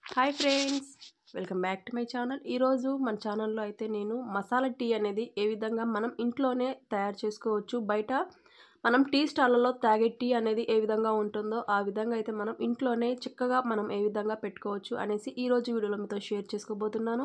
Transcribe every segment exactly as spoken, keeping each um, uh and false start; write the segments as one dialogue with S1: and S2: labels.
S1: Hi friends, welcome back to my channel. ఈరోజు మన ఛానల్లో అయితే నేను మసాలా టీ అనేది ఏ విధంగా మనం ఇంట్లోనే తయారు చేసుకోవచ్చు, బయట మనం టీ స్టాళ్ళలో తాగే టీ అనేది ఏ విధంగా ఉంటుందో ఆ విధంగా అయితే మనం ఇంట్లోనే చక్కగా మనం ఏ విధంగా పెట్టుకోవచ్చు అనేసి ఈరోజు వీడియోలో మీతో షేర్ చేసుకోబోతున్నాను.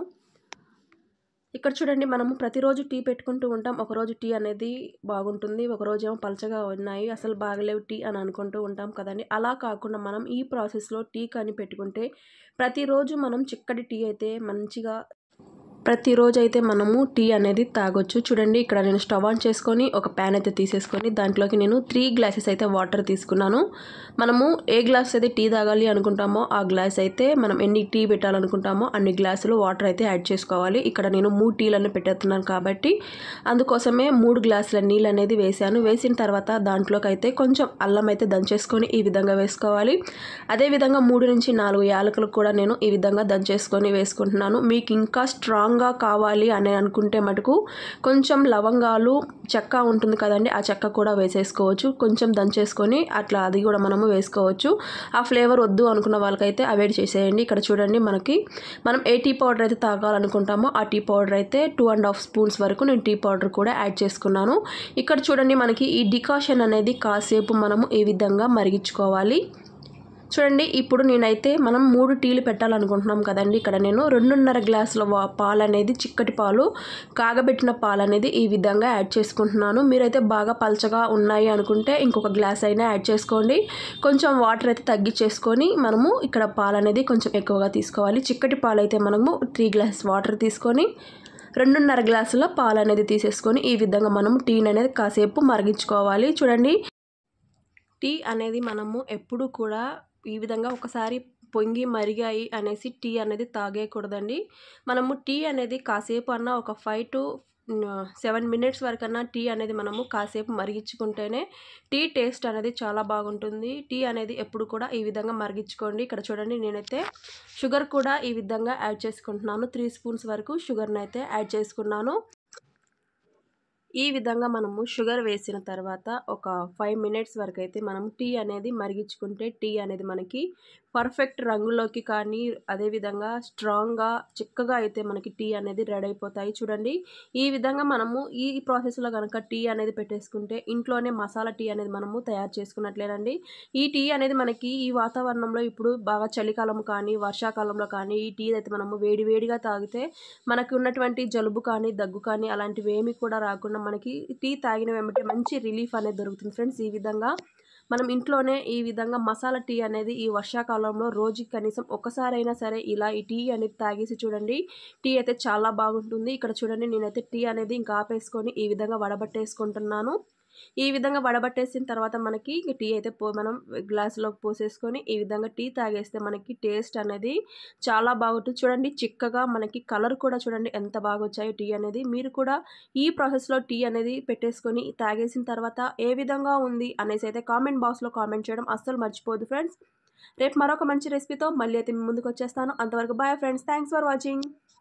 S1: ఇక్కడ చూడండి, మనము ప్రతిరోజు టీ పెట్టుకుంటూ ఉంటాం. ఒకరోజు టీ అనేది బాగుంటుంది, ఒకరోజు ఏమో పలచగా ఉన్నాయి, అసలు బాగలేవు టీ అని అనుకుంటూ ఉంటాం కదండి. అలా కాకుండా మనం ఈ ప్రాసెస్లో టీ కానీ పెట్టుకుంటే ప్రతిరోజు మనం చిక్కటి టీ అయితే మంచిగా ప్రతిరోజు అయితే మనము టీ అనేది తాగొచ్చు. చూడండి, ఇక్కడ నేను స్టవ్ ఆన్ చేసుకొని ఒక ప్యాన్ అయితే తీసేసుకొని దాంట్లోకి నేను త్రీ గ్లాసెస్ అయితే వాటర్ తీసుకున్నాను. మనము ఏ గ్లాస్ అయితే టీ తాగాలి అనుకుంటామో ఆ గ్లాస్ అయితే మనం ఎన్ని టీ పెట్టాలనుకుంటామో అన్ని గ్లాసులు వాటర్ అయితే యాడ్ చేసుకోవాలి. ఇక్కడ నేను మూడు టీలను పెట్టేస్తున్నాను కాబట్టి అందుకోసమే మూడు గ్లాసుల నీళ్ళు అనేది వేసాను. వేసిన తర్వాత దాంట్లోకి అయితే కొంచెం అల్లం అయితే దంచేసుకొని ఈ విధంగా వేసుకోవాలి. అదేవిధంగా మూడు నుంచి నాలుగు యాలకులు కూడా నేను ఈ విధంగా దంచేసుకొని వేసుకుంటున్నాను. మీకు ఇంకా స్ట్రాంగ్ గా కావాలి అని అనుకుంటే మటుకు కొంచెం లవంగాలు, చెక్క ఉంటుంది కదండి, ఆ చెక్క కూడా వేసేసుకోవచ్చు. కొంచెం దంచేసుకొని అట్లా అది కూడా మనము వేసుకోవచ్చు. ఆ ఫ్లేవర్ వద్దు అనుకున్న వాళ్ళకైతే అవాయిడ్ చేసేయండి. ఇక్కడ చూడండి, మనకి మనం ఏ టీ పౌడర్ అయితే తాగాలనుకుంటామో ఆ టీ పౌడర్ అయితే టూ అండ్ హాఫ్ స్పూన్స్ వరకు నేను టీ పౌడర్ కూడా యాడ్ చేసుకున్నాను. ఇక్కడ చూడండి, మనకి ఈ డికాషన్ అనేది కాసేపు మనము ఈ విధంగా మరిగించుకోవాలి. చూడండి, ఇప్పుడు నేనైతే మనం మూడు టీలు పెట్టాలనుకుంటున్నాం కదండి. ఇక్కడ నేను రెండున్నర గ్లాసుల పాలు అనేది, చిక్కటి పాలు, కాగబెట్టిన పాలు అనేది ఈ విధంగా యాడ్ చేసుకుంటున్నాను. మీరైతే బాగా పలచగా ఉన్నాయి అనుకుంటే ఇంకొక గ్లాస్ అయినా యాడ్ చేసుకోండి. కొంచెం వాటర్ అయితే తగ్గించేసుకొని మనము ఇక్కడ పాలు అనేది కొంచెం ఎక్కువగా తీసుకోవాలి. చిక్కటి పాలు అయితే మనము త్రీ గ్లాస్ వాటర్ తీసుకొని రెండున్నర గ్లాసుల పాలు అనేది తీసేసుకొని ఈ విధంగా మనము టీని అనేది కాసేపు మరిగించుకోవాలి. చూడండి, టీ అనేది మనము ఎప్పుడు కూడా ఈ విధంగా ఒకసారి పొంగి మరిగాయి అనేసి టీ అనేది తాగేయకూడదండి. మనము టీ అనేది కాసేపు అన్నా ఒక ఫైవ్ టు సెవెన్ మినిట్స్ వరకన్నా టీ అనేది మనము కాసేపు మరిగించుకుంటేనే టీ టేస్ట్ అనేది చాలా బాగుంటుంది. టీ అనేది ఎప్పుడు కూడా ఈ విధంగా మరిగించుకోండి. ఇక్కడ చూడండి, నేనైతే షుగర్ కూడా ఈ విధంగా యాడ్ చేసుకుంటున్నాను. త్రీ స్పూన్స్ వరకు షుగర్ని అయితే యాడ్ చేసుకున్నాను. ఈ విధంగా మనము షుగర్ వేసిన తర్వాత ఒక ఫైవ్ మినిట్స్ వరకు అయితే మనం టీ అనేది మరిగించుకుంటే టీ అనేది మనకి పర్ఫెక్ట్ రంగులోకి కానీ అదేవిధంగా స్ట్రాంగ్గా చిక్కగా అయితే మనకి టీ అనేది రెడీ అయిపోతాయి. చూడండి, ఈ విధంగా మనము ఈ ప్రాసెస్లో కనుక టీ అనేది పెట్టేసుకుంటే ఇంట్లోనే మసాలా టీ అనేది మనము తయారు చేసుకున్నట్లేనండి. ఈ టీ అనేది మనకి ఈ వాతావరణంలో ఇప్పుడు బాగా చలికాలం కానీ వర్షాకాలంలో కానీ ఈ టీ అయితే మనము వేడి వేడిగా తాగితే మనకి ఉన్నటువంటి జలుబు కానీ దగ్గు కానీ అలాంటివి ఏమీ కూడా రాకుండా మనకి టీ తాగిన వెంబటే మంచి రిలీఫ్ అనేది దొరుకుతుంది ఫ్రెండ్స్. ఈ విధంగా మనం ఇంట్లోనే ఈ విధంగా మసాలా టీ అనేది ఈ వర్షాకాలంలో రోజుకి కనీసం ఒకసారైనా సరే ఇలా ఈ టీ అనేది తాగేసి చూడండి, టీ అయితే చాలా బాగుంటుంది. ఇక్కడ చూడండి, నేనైతే టీ అనేది ఇంకా ఆపేసుకొని ఈ విధంగా వడబట్టేసుకుంటున్నాను. ఈ విధంగా వడబట్టేసిన తర్వాత మనకి టీ అయితే పో మనం గ్లాసులోకి పోసేసుకొని ఈ విధంగా టీ తాగేస్తే మనకి టేస్ట్ అనేది చాలా బాగుంటుంది. చూడండి, చిక్కగా మనకి కలర్ కూడా చూడండి ఎంత బాగా వచ్చాయో టీ అనేది. మీరు కూడా ఈ ప్రాసెస్లో టీ అనేది పెట్టేసుకొని తాగేసిన తర్వాత ఏ విధంగా ఉంది అనేసి అయితే కామెంట్ బాక్స్లో కామెంట్ చేయడం అస్సలు మర్చిపోదు ఫ్రెండ్స్. రేపు మరొక మంచి రెసిపీతో మళ్ళీ అయితే ముందుకు వచ్చేస్తాను. అంతవరకు bye friends, thanks for watching.